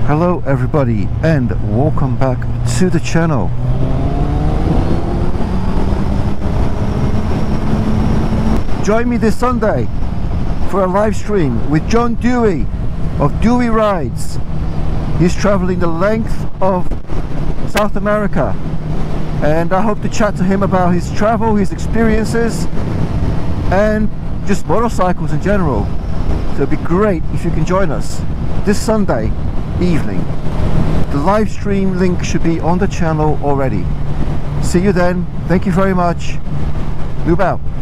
Hello everybody and welcome back to the channel. Join me this Sunday for a live stream with John Dewey of Dewey Rides. He's traveling the length of South America and I hope to chat to him about his travel, his experiences and just motorcycles in general. So it'd be great if you can join us this Sunday evening. The live stream link should be on the channel already. See you then. Thank you very much. Noob out.